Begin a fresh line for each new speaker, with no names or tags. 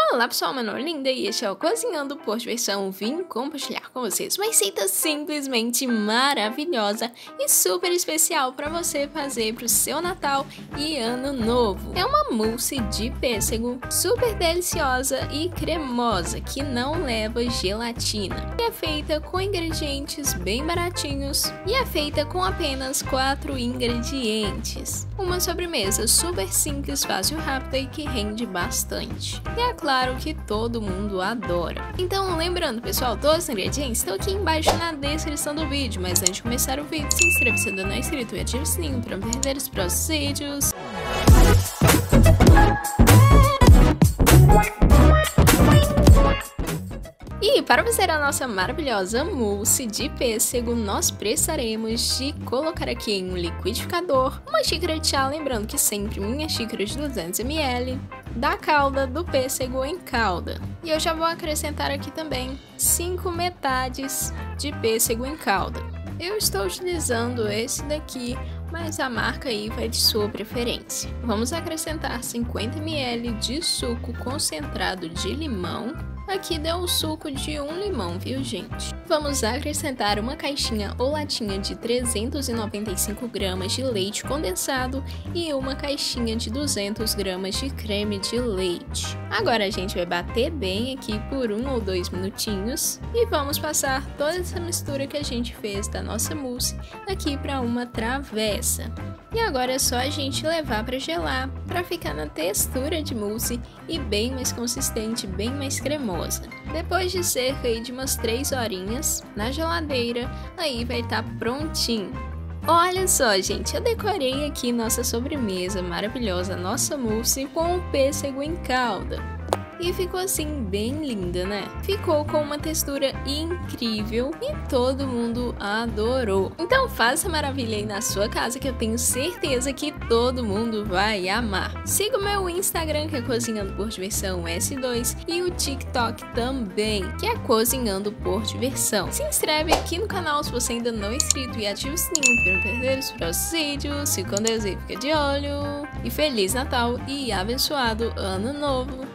Olá pessoal, meu nome é Linda e este é o Cozinhando por Diversão. Vim compartilhar com vocês uma receita simplesmente maravilhosa e super especial para você fazer para o seu Natal e Ano Novo. É uma mousse de pêssego super deliciosa e cremosa que não leva gelatina. É feita com ingredientes bem baratinhos e é feita com apenas 4 ingredientes. Uma sobremesa super simples, fácil e rápida e que rende bastante. E é claro que todo mundo adora. Então lembrando pessoal, todos os ingredientes estão aqui embaixo na descrição do vídeo. Mas antes de começar o vídeo, se inscreva se ainda não é inscrito e ative o sininho para não perder os próximos vídeos. E para fazer a nossa maravilhosa mousse de pêssego, nós precisaremos de colocar aqui em um liquidificador uma xícara de chá, lembrando que sempre minha xícara de 200 ml, da calda do pêssego em calda. E eu já vou acrescentar aqui também 5 metades de pêssego em calda. Eu estou utilizando esse daqui, mas a marca aí vai de sua preferência. Vamos acrescentar 50 ml de suco concentrado de limão. Aqui deu o suco de um limão, viu gente? Vamos acrescentar uma caixinha ou latinha de 395 gramas de leite condensado e uma caixinha de 200 gramas de creme de leite. Agora a gente vai bater bem aqui por 1 ou 2 minutinhos e vamos passar toda essa mistura que a gente fez da nossa mousse aqui para uma travessa. E agora é só a gente levar para gelar, para ficar na textura de mousse e bem mais consistente, bem mais cremosa. Depois de cerca de umas 3 horinhas na geladeira, aí vai estar prontinho. Olha só gente, eu decorei aqui nossa sobremesa maravilhosa, nossa mousse com o pêssego em calda. E ficou assim bem linda, né? Ficou com uma textura incrível e todo mundo adorou. Então faça essa maravilha aí na sua casa que eu tenho certeza que todo mundo vai amar. Siga o meu Instagram que é Cozinhando por Diversão S2 e o TikTok também, que é Cozinhando por Diversão. Se inscreve aqui no canal se você ainda não é inscrito e ativa o sininho para não perder os próximos vídeos. Se com Deus fica de olho. E Feliz Natal e abençoado Ano Novo!